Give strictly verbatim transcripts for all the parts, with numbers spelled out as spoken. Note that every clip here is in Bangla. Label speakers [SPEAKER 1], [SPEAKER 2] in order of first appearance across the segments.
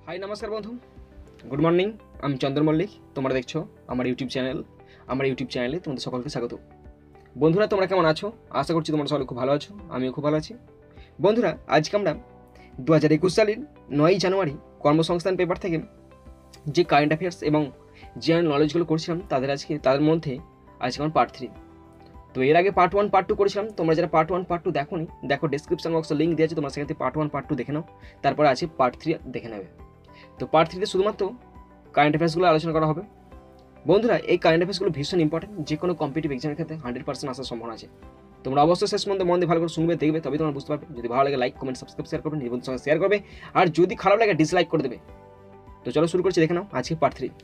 [SPEAKER 1] হাই নমস্কার বন্ধু, গুড মর্নিং। আমি চন্দন মল্লিক। তোমরা দেখছো আমার ইউটিউব চ্যানেল। আমার ইউটিউব চ্যানেলে তোমাদের সকলকে স্বাগত। বন্ধুরা, তোমরা কেমন আছো? আশা করছি তোমরা সকলে খুব ভালো আছো, আমিও খুব ভালো আছি। বন্ধুরা, আজকে আমরা দু হাজার একুশ সালের নয়ই জানুয়ারি কর্মসংস্থান পেপার থেকে যে কারেন্ট অ্যাফেয়ার্স এবং জেনারেল নলেজগুলো করছিলাম তাদের আজকে তাদের মধ্যে আজকে আমার পার্ট থ্রি। তো এর আগে পার্ট ওয়ান পার্ট টু করেছিলাম। তোমরা যারা পার্ট ওয়ান পার্ট টু দেখো নি, দেখো ডিসক্রিপশন বক্সে লিঙ্ক দিয়েছে, তোমরা সেখান থেকে পার্ট ওয়ান পার্ট টু দেখে নাও। তারপরে আছে পার্ট থ্রি দেখে নেবে। তো পার্ট থ্রিতে শুধুমাত্র কারেন্ট অ্যাফেয়ার্সগুলো আলোচনা করা হবে। বন্ধুরা, এই কারেন্ট অ্যাফেয়ার্সগুলো ভীষণ ইম্পর্টেন্ট, যে কোনো কম্পিটিটিভ এক্সামের ক্ষেত্রে হান্ড্রেড পার্সেন্ট আসার সম্ভাবনা আছে। তোমরা অবশ্যই শেষ মধ্যে মন দিয়ে ভালো করে শুনবে, দেখবে, তবেই তোমরা বুঝতে পারবে। যদি ভালো লাগে লাইক কমেন্ট সাবস্ক্রাইব শেয়ার করবে, নিজের সঙ্গে শেয়ার করবে, আর যদি খারাপ লাগে ডিসলাইক করে দেবে। তো চলো শুরু করছি, দেখে নাও আজকে পার্ট থ্রি।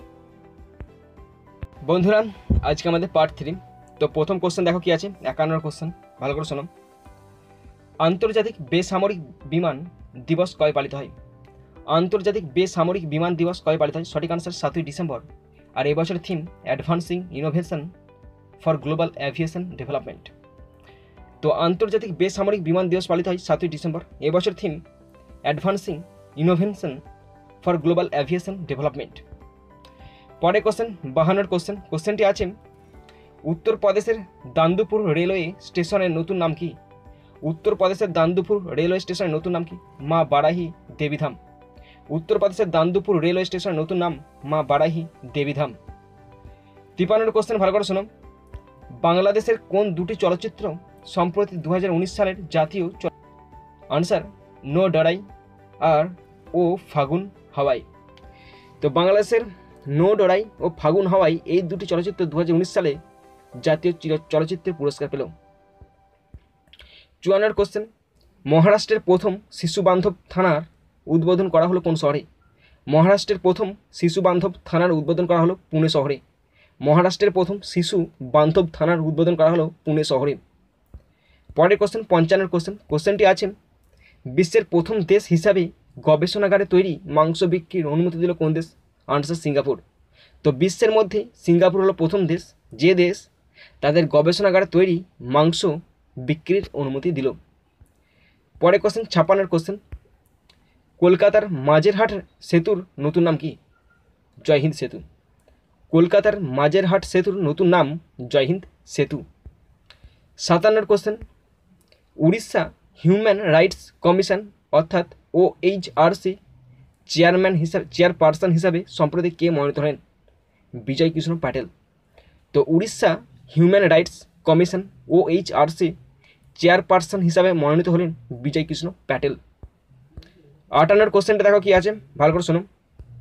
[SPEAKER 1] বন্ধুরা, আজকে আমাদের পার্ট থ্রি। তো প্রথম কোশ্চেন দেখো কি আছে, একান্ন কোশ্চেন, ভালো করে শোনো। আন্তর্জাতিক বেসামরিক বিমান দিবস কবে পালিত হয়? আন্তর্জাতিক বেসামরিক বিমান দিবস কবে পালিত হয়? সঠিক আনসার সাতই ডিসেম্বর। আর এই বছরের theme advancing innovation for global aviation development. তো আন্তর্জাতিক বেসামরিক বিমান দিবস পালিত হয় সাতই ডিসেম্বর। এবছর theme advancing innovation for global aviation development. পরে কোশ্চেন বাহান্নর কোশ্চেন। কোশ্চেনটি আছে, উত্তরপ্রদেশের দান্দুপুর রেলওয়ে স্টেশনের নতুন নাম কি? উত্তরপ্রদেশের দান্দুপুর রেলওয়ে স্টেশনের নতুন নাম কি? মা বারাহি দেবীধাম। উত্তরপ্রদেশের দান্দুপুর রেলওয়ে স্টেশনের নতুন নাম মা বারাহি দেবীধাম। তিপান্নর কোশ্চেন, ভালো করে শোনো। বাংলাদেশের কোন দুটি চলচ্চিত্র সম্প্রতি দু হাজার উনিশ সালের জাতীয় আনসার নো ডরাই আর ও ফাগুন হাওয়াই। তো বাংলাদেশের নো ডরাই ও ফাগুন হাওয়াই এই দুটি চলচ্চিত্র দু হাজার উনিশ সালে জাতীয় চলচ্চিত্রের পুরস্কার পেল। চুয়ান্নর কোশ্চেন, মহারাষ্ট্রের প্রথম শিশু বান্ধব থানার উদ্বোধন করা হলো কোন শহরে? মহারাষ্ট্রের প্রথম শিশু বান্ধব থানার উদ্বোধন করা হলো পুনে শহরে। মহারাষ্ট্রের প্রথম শিশু বান্ধব থানার উদ্বোধন করা হলো পুনে শহরে। পরের কোশ্চেন পঞ্চান্নর কোশ্চেন। কোশ্চেনটি আছে, বিশ্বের প্রথম দেশ হিসাবে গবেষণাগারে তৈরি মাংস বিক্রির অনুমতি দিল কোন দেশ? Answer Singapore. তো বিশ্বের মধ্যে সিঙ্গাপুর হলো প্রথম দেশ যে দেশ তাদের গবেষণাগারে তৈরি মাংস বিক্রির অনুমতি দিল। পরে কোশ্চেন ছাপ্পান্নর কোশ্চেন, কলকাতার মাঝেরহাট সেতুর নতুন নাম কি? জয়হিন্দ সেতু। কলকাতার মাঝেরহাট সেতুর নতুন নাম জয়হিন্দ সেতু। সাতান্নর question, Orissa human rights commission অর্থাৎ O H R C chairman হিসাবে চেয়ারপারসন হিসাবে সম্প্রতি কে মনোনীত হলেন? বিজয় কৃষ্ণ প্যাটেল। তো Orissa human rights commission O H R C chairperson হিসাবে মনোনীত হলেন বিজয় কৃষ্ণ প্যাটেল। আটান্নর কোশ্চেনটা দেখো কি আছে, ভালো করে শোনো।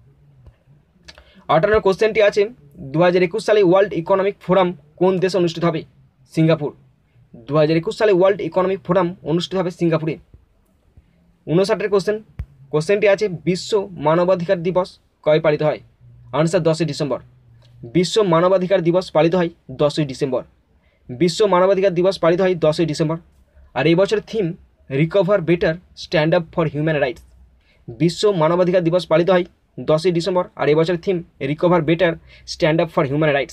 [SPEAKER 1] আটান্নর কোশ্চেনটি আছে, দু হাজার একুশ সালে ওয়ার্ল্ড ইকোনমিক ফোরাম কোন দেশে অনুষ্ঠিত হবে? সিঙ্গাপুর। দু হাজার একুশ সালে ওয়ার্ল্ড ইকোনমিক ফোরাম অনুষ্ঠিত হবে সিঙ্গাপুরে। উনষাটের কোশ্চেন। কোশ্চেনটি আছে, বিশ্ব মানবাধিকার দিবস কবে পালিত হয়? আনসার দশই ডিসেম্বর। বিশ্ব মানবাধিকার দিবস পালিত হয় দশই ডিসেম্বর। বিশ্ব মানবাধিকার দিবস পালিত হয় দশই ডিসেম্বর। আর এই বছর theme recover better stand up for human rights. বিশ্ব মানবাধিকার দিবস পালিত হয় দশই ডিসেম্বর। আর এই বছর theme recover better stand up for human rights.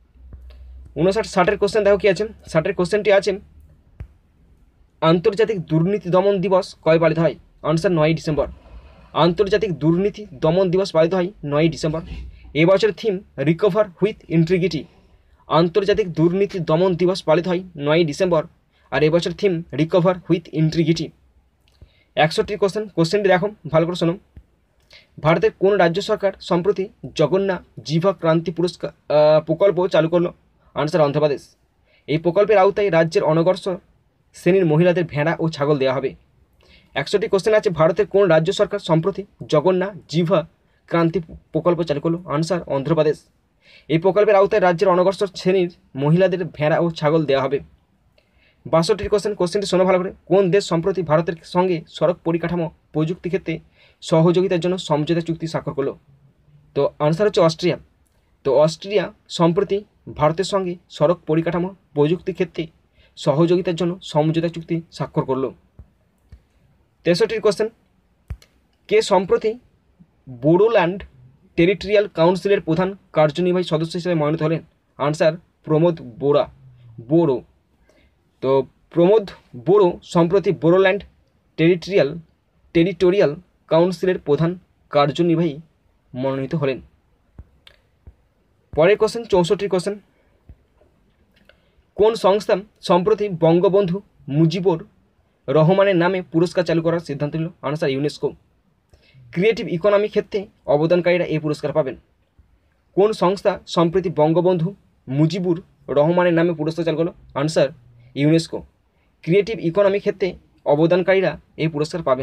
[SPEAKER 1] উনষাট ষাটের কোশ্চেন দেখো কি আছে। ষাটের কোশ্চেনটি আছে, আন্তর্জাতিক দুর্নীতি দমন দিবস কবে পালিত হয়? আনসার নয়ই ডিসেম্বর। আন্তর্জাতিক দুর্নীতি দমন দিবস পালিত হয় নয়ই ডিসেম্বর। এবছর থিম রিকভার উইথ ইন্টিগ্রিটি। আন্তর্জাতিক দুর্নীতি দমন দিবস পালিত হয় নয়ই ডিসেম্বর। আর এবছর থিম রিকভার উইথ ইন্টিগ্রিটি। একষট্টির কোশ্চেন। কোশ্চেনটি দেখো, ভালো করে শোনো। ভারতের কোন রাজ্য সরকার সম্প্রতি জগন্নাথ জিভা ক্রান্তি পুরস্কার প্রকল্প চালু করলো? আনসার অন্ধ্রপ্রদেশ। এই প্রকল্পের আওতায় রাজ্যের অনগ্রসর শ্রেণীর মহিলাদের ভেড়া ও ছাগল দেওয়া হবে। একশোটি কোশ্চেন আছে, ভারতের কোন রাজ্য সরকার সম্প্রতি জগন্নাথ জিভা ক্রান্তি প্রকল্প চালু করলো? আনসার অন্ধ্রপ্রদেশ। এই প্রকল্পের আওতায় রাজ্যের অনগ্রসর শ্রেণীর মহিলাদের ভেড়া ও ছাগল দেওয়া হবে। বাষট্টির কোশ্চেন। কোশ্চেনটি শোনো ভালো করে। কোন দেশ সম্প্রতি ভারতের সঙ্গে সড়ক পরিকাঠামো প্রযুক্তি ক্ষেত্রে সহযোগিতার জন্য সমঝোতা চুক্তি স্বাক্ষর করলো? তো আনসার হচ্ছে অস্ট্রিয়া। তো অস্ট্রিয়া সম্প্রতি ভারতের সঙ্গে সড়ক পরিকাঠামো প্রযুক্তি ক্ষেত্রে সহযোগিতার জন্য সমঝোতা চুক্তি স্বাক্ষর করল। তেষট্টির কোশ্চেন, কে সম্প্রতি বোডোল্যান্ড টেরিটোরিয়াল কাউন্সিলের প্রধান কার্যনির্বাহী সদস্য হিসেবে মনোনীত হলেন? আনসার প্রমোদ বোরা বোরো। তো প্রমোদ বোরো সম্প্রতি বোডোল্যান্ড টেরিটোরিয়াল টেরিটোরিয়াল কাউন্সিলের প্রধান কার্যনির্বাহী মনোনীত হলেন। পরের কোশ্চেন, চৌষট্টির কোশ্চেন, কোন সংস্থা সম্প্রতি বঙ্গবন্ধু মুজিবুর রহমানের নামে পুরস্কার চালু করার সিদ্ধান্ত নিল? Answer UNESCO. ক্রিয়েটিভ ইকোনমি ক্ষেত্রে অবদানকারীরা এই পুরস্কার পাবেন। কোন সংস্থা সম্প্রতি বঙ্গবন্ধু মুজিবুর রহমানের নামে পুরস্কার চালু করলো? Answer UNESCO. ক্রিয়েটিভ ইকোনমি ক্ষেত্রে অবদানকারীরা এই পুরস্কার পাবেন।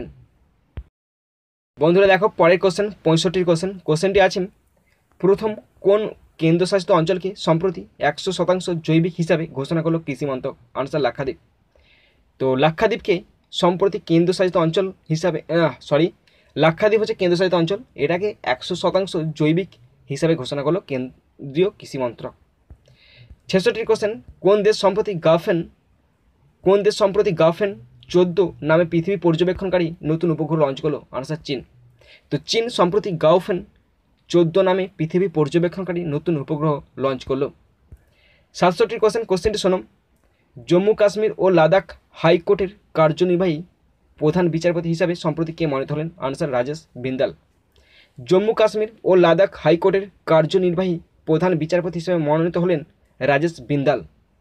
[SPEAKER 1] বন্ধুরা দেখো পরের কোশ্চেন, পঁয়ষট্টির কোশ্চেন। কোশ্চেনটি আছে, প্রথম কোন কেন্দ্রশাসিত অঞ্চলকে সম্প্রতি একশো শতাংশ জৈবিক হিসাবে ঘোষণা করলো কৃষি মন্ত্রক? আনসার লাক্ষাদ্বীপ। তো লাক্ষাদ্বীপকে সম্প্রতি কেন্দ্রশাসিত অঞ্চল হিসাবে সরি লাক্ষাদ্বীপ হচ্ছে কেন্দ্রশাসিত অঞ্চল, এটাকে একশো শতাংশ জৈবিক হিসাবে ঘোষণা করলো কেন্দ্রীয় কৃষি মন্ত্রক। ছেষট্টির কোশ্চেন, কোন দেশ সম্প্রতি গাফেন কোন দেশ সম্প্রতি গাফেন চোদ্দো নামে পৃথিবী পর্যবেক্ষণকারী নতুন উপগ্রহ লঞ্চ করলো? আনসার চীন। তো চীন সম্প্রতি গাওফেন চোদ্দো নামে পৃথিবী পর্যবেক্ষণকারী নতুন উপগ্রহ লঞ্চ করলো। সাতষট্টির কোশ্চেন, কোশ্চেনটি শোনো, জম্মু কাশ্মীর ও লাদাখ হাইকোর্টের কার্যনির্বাহী প্রধান বিচারপতি হিসাবে সম্প্রতি কে মনোনীত হলেন? আনসার রাজেশ বিন্দাল। জম্মু কাশ্মীর ও লাদাখ হাইকোর্টের কার্যনির্বাহী প্রধান বিচারপতি হিসেবে মনোনীত হলেন রাজেশ বিন্দাল।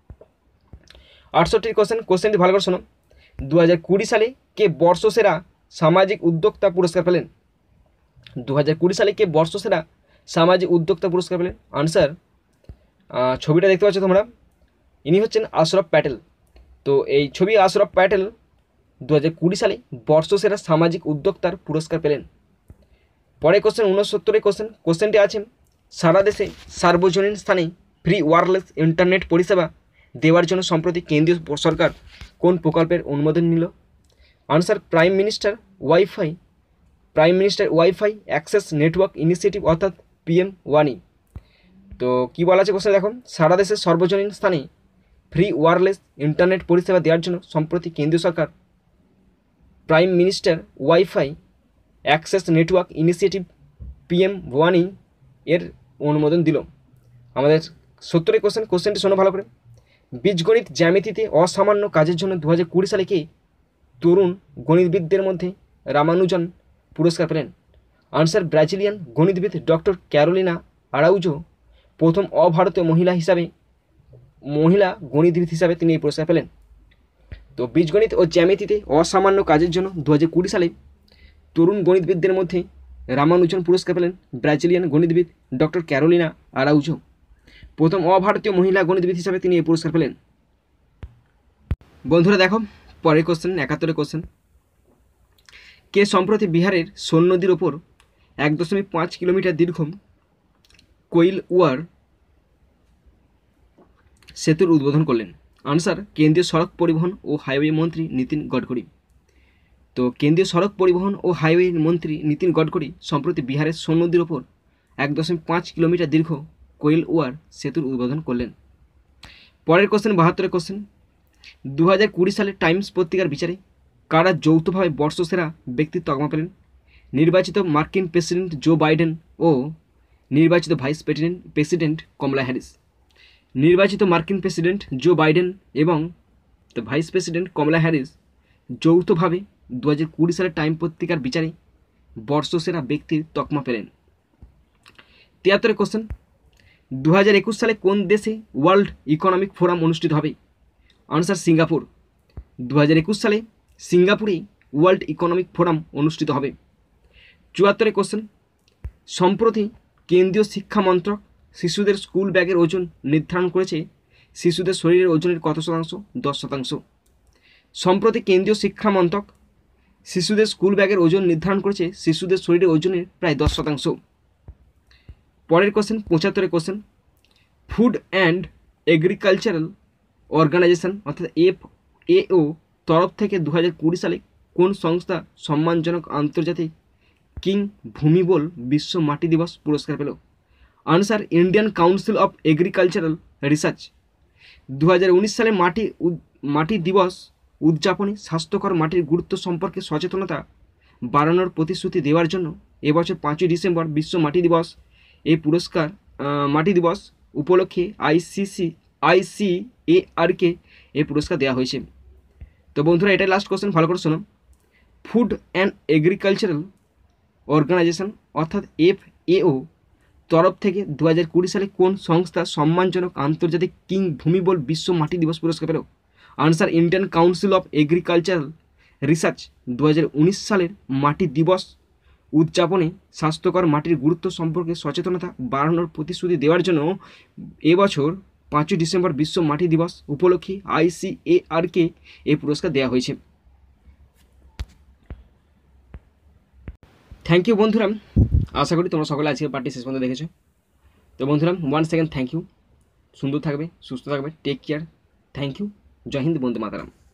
[SPEAKER 1] আটষট্টির কোশ্চেন, কোশ্চেনটি ভালো করে শোনো, দু হাজার কুড়ি সালে কে বর্ষসেরা সামাজিক উদ্যোক্তা পুরস্কার পেলেন? দু হাজার কুড়ি সালে কে বর্ষসেরা সামাজিক উদ্যোক্তা পুরস্কার পেলেন? আনসার, ছবিটা দেখতে পাচ্ছ তোমরা, ইনি হচ্ছেন আশরফ প্যাটেল। তো এই ছবি আশরফ প্যাটেল দু হাজার কুড়ি সালে বর্ষসেরা সামাজিক উদ্যোক্তার পুরস্কার পেলেন। পরে কোশ্চেন, ঊনসত্তরের কোশ্চেন। কোশ্চেনটি আছে, সারা দেশে সার্বজনীন স্থানে ফ্রি ওয়্যারলেস ইন্টারনেট পরিষেবা দেওয়ার জন্য সম্প্রতি কেন্দ্রীয় সরকার কোন প্রকল্পের অনুমোদন নিল? Answer, prime minister wifi prime minister wifi access network initiative অর্থাৎ পিএম ওয়ানি। তো কী বলা আছে কোশ্চেন দেখুন, সারা দেশের সর্বজনীন স্থানে ফ্রি ওয়্যারলেস ইন্টারনেট পরিষেবা দেওয়ার জন্য সম্প্রতি কেন্দ্রীয় সরকার prime minister wifi access network initiative PM ওয়ানি এর অনুমোদন দিল। আমাদের সত্তরের কোশ্চেন, কোশ্চেনটি শোনো ভালো করে, বীজগণিত জ্যামিতিতে অসামান্য কাজের জন্য দু হাজার কুড়ি সালে কে তরুণ গণিতবিদদের মধ্যে রামানুজন পুরস্কার পেলেন? আনসার, ব্রাজিলিয়ান গণিতবিদ ডক্টর ক্যারোলিনা আরাউজো প্রথম অভারতীয় মহিলা হিসাবে মহিলা গণিতবিদ হিসাবে তিনি এই পুরস্কার পেলেন। তো বীজগণিত ও জ্যামিতিতে অসামান্য কাজের জন্য দু হাজার কুড়ি সালে তরুণ গণিতবিদদের মধ্যে রামানুজন পুরস্কার পেলেন ব্রাজিলিয়ান গণিতবিদ ডক্টর ক্যারোলিনা আরাউজো। প্রথম অভারতীয় মহিলা গণিতবিদ হিসাবে তিনি এই পুরস্কার পেলেন। বন্ধুরা দেখো পরের কোশ্চেন, একাত্তরের কোশ্চেন, কে সম্প্রতি বিহারের সোন নদীর ওপর এক দশমিক পাঁচ কিলোমিটার দীর্ঘ কোইল ওয়ার সেতুর উদ্বোধন করলেন? আনসার, কেন্দ্রীয় সড়ক পরিবহন ও হাইওয়ে মন্ত্রী নীতিন গডকরি। তো কেন্দ্রীয় সড়ক পরিবহন ও হাইওয়ে মন্ত্রী নীতিন গডকরি সম্প্রতি বিহারের সোন নদীর ওপর এক দশমিক পাঁচ কিলোমিটার দীর্ঘ কোয়েল ওয়ার সেতুর উদ্বোধন করলেন। পরের কোশ্চেন, বাহাত্তরের কোশ্চেন, দু হাজার কুড়ি সালে টাইমস পত্রিকার বিচারে কারা যৌথভাবে বর্ষসেরা ব্যক্তির তকমা পেলেন? নির্বাচিত মার্কিন প্রেসিডেন্ট জো বাইডেন ও নির্বাচিত vice president president Kamala Harris. নির্বাচিত মার্কিন প্রেসিডেন্ট জো বাইডেন এবং ভাইস প্রেসিডেন্ট কমলা হ্যারিস যৌথভাবে দু হাজার কুড়ি সালে টাইম পত্রিকার বিচারে বর্ষসেরা ব্যক্তির তকমা পেলেন। তিয়াত্তরের কোশ্চেন, দু হাজার একুশ সালে কোন দেশে ওয়ার্ল্ড ইকোনমিক ফোরাম অনুষ্ঠিত হবে? Answer, Singapore. দু হাজার একুশ সালে সিঙ্গাপুরে ওয়ার্ল্ড ইকোনমিক ফোরাম অনুষ্ঠিত হবে। চুয়াত্তরের কোশ্চেন, সম্প্রতি কেন্দ্রীয় শিক্ষা মন্ত্রক শিশুদের স্কুল ব্যাগের ওজন নির্ধারণ করেছে শিশুদের শরীরের ওজনের কত শতাংশ? দশ শতাংশ। সম্প্রতি কেন্দ্রীয় শিক্ষা মন্ত্রক শিশুদের স্কুল ব্যাগের ওজন নির্ধারণ করেছে শিশুদের শরীরের ওজনের প্রায় দশ শতাংশ। পরের কোশ্চেন, পঁচাত্তরের question, food and agricultural organisation অর্থাৎ এফ এও তরফ থেকে দু হাজার কুড়ি সালে কোন সংস্থা সম্মানজনক আন্তর্জাতিক কিং ভূমিবল বিশ্ব মাটি দিবস পুরস্কার পেল? Answer, Indian council of agricultural research. দু হাজার উনিশ সালে মাটি মাটি দিবস উদযাপনে স্বাস্থ্যকর মাটির গুরুত্ব সম্পর্কে সচেতনতা বাড়ানোর প্রতিশ্রুতি দেওয়ার জন্য এবছর পাঁচই ডিসেম্বর বিশ্ব মাটি দিবস এই পুরস্কার মাটি দিবস উপলক্ষে আইসিসি আইসিএআরকে এই পুরস্কার দেওয়া হয়েছে। তো বন্ধুরা এটাই লাস্ট কোশ্চেন, ভালো করে শোনো। ফুড অ্যান্ড এগ্রিকালচারাল অর্গানাইজেশন অর্থাৎ এফ এও তরফ থেকে দু হাজার কুড়ি সালে কোন সংস্থা সম্মানজনক আন্তর্জাতিক কিং ভূমিবল বিশ্ব মাটি দিবস পুরস্কার পেল? Answer Indian council of agricultural research. দু হাজার উনিশ সালের মাটি দিবস উদযাপনে স্বাস্থ্যকর মাটির গুরুত্ব সম্পর্কে সচেতনতা বাড়ানোর প্রতিশ্রুতি দেওয়ার জন্য এবছর পাঁচই ডিসেম্বর বিশ্ব মাটি দিবস উপলক্ষে আইসিএআরকে এই পুরস্কার দেওয়া হয়েছে। থ্যাংক ইউ বন্ধুরা, আশা করি তোমরা সকলে আজকের পার্টি শেষ পর্যন্ত দেখেছো। তো বন্ধুরা ওয়ান সেকেন্ড থ্যাংক ইউ, সুন্দর থাকবে, সুস্থ থাকবে, take care, thank you, Jai Hind, Vande Mataram.